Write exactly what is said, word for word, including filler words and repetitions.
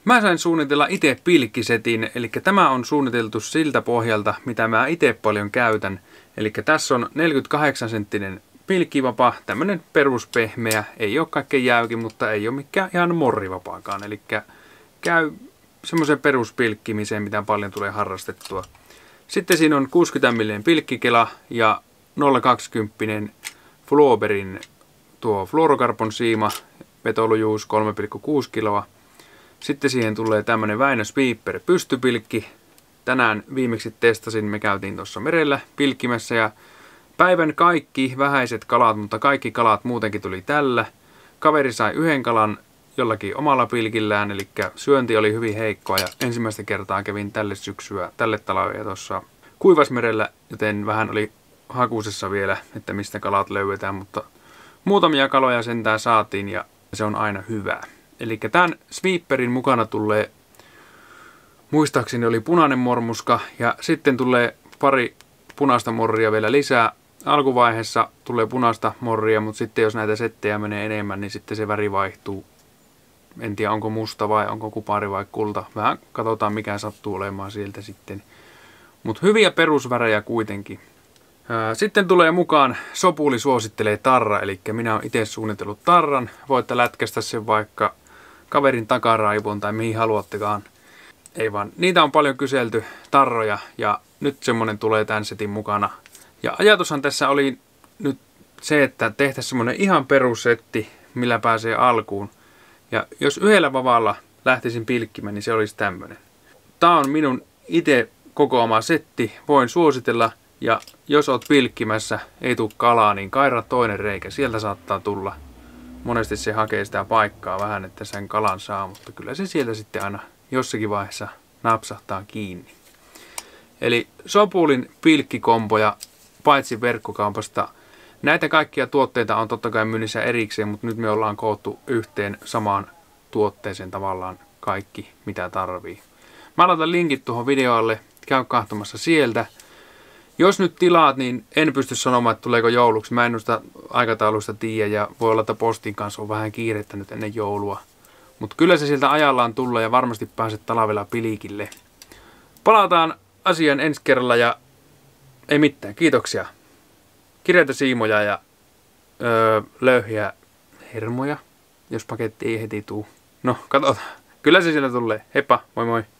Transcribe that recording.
Mä sain suunnitella itse pilkkisetin, eli tämä on suunniteltu siltä pohjalta, mitä mä itse paljon käytän. Eli tässä on neljäkymmentäkahdeksan senttinen pilkkivapa, tämmönen peruspehmeä, ei ole kaikkein jäykin, mutta ei ole mikään ihan morrivapaakaan. Eli käy semmoisen peruspilkkimiseen, mitä paljon tulee harrastettua. Sitten siinä on kuusikymmentä millin pilkkikela ja nolla pilkku kaksikymmentä Fluoberin tuo fluorokarbon siima, vetolujuus kolme pilkku kuusi kiloa. Sitten siihen tulee tämmönen Väinö Sweeper pystypilkki. Tänään viimeksi testasin, me käytiin tuossa merellä pilkkimässä ja päivän kaikki vähäiset kalat, mutta kaikki kalat muutenkin tuli tällä. Kaveri sai yhden kalan jollakin omalla pilkillään, eli syönti oli hyvin heikkoa ja ensimmäistä kertaa kävin tälle syksyä, tälle talvelle tuossa Kuivasmerellä, joten vähän oli hakusessa vielä, että mistä kalat löydetään, mutta muutamia kaloja sentään saatiin ja se on aina hyvää. Eli tämän Sweeperin mukana tulee, muistaakseni oli punainen mormuska ja sitten tulee pari punaista morria vielä lisää. Alkuvaiheessa tulee punaista morria, mutta sitten jos näitä settejä menee enemmän, niin sitten se väri vaihtuu. En tiedä onko musta vai onko kupari vai kulta. Vähän katsotaan mikä sattuu olemaan sieltä sitten. Mutta hyviä perusvärejä kuitenkin. Sitten tulee mukaan Sopuli suosittelee tarra, eli minä olen itse suunnitellut tarran. Voitte lätkästä sen vaikka kaverin takaraivoon tai mihin haluattekaan. Ei vaan, niitä on paljon kyselty, tarroja, ja nyt semmonen tulee tämän setin mukana. Ja ajatushan tässä oli nyt se, että tehtäisiin semmonen ihan perussetti, millä pääsee alkuun. Ja jos yhdellä vavalla lähtisin pilkkimään, niin se olisi tämmönen. Tää on minun itse kokoama setti, voin suositella. Ja jos oot pilkkimässä, ei tuu kalaa, niin kaira toinen reikä. Sieltä saattaa tulla. Monesti se hakee sitä paikkaa vähän, että sen kalan saa, mutta kyllä se sieltä sitten aina jossakin vaiheessa napsahtaa kiinni. Eli Sopulin pilkkikomboja, paitsi verkkokaupasta. Näitä kaikkia tuotteita on totta kai myynnissä erikseen, mutta nyt me ollaan koottu yhteen samaan tuotteeseen tavallaan kaikki, mitä tarvii. Mä laitan linkit tuohon videolle, käy katsomassa sieltä. Jos nyt tilaat, niin en pysty sanomaan, että tuleeko jouluksi. Mä en noista aikataulusta tiedä ja voi olla, että postin kanssa on vähän kiirettä nyt ennen joulua. Mutta kyllä se sieltä ajallaan tulee ja varmasti pääset talvella pilikille. Palataan asian ensi kerralla ja ei mitään. Kiitoksia. Kireitä siimoja ja öö, löyhiä hermoja, jos paketti ei heti tuu. No, katsotaan. Kyllä se siellä tulee. Heippa, moi moi.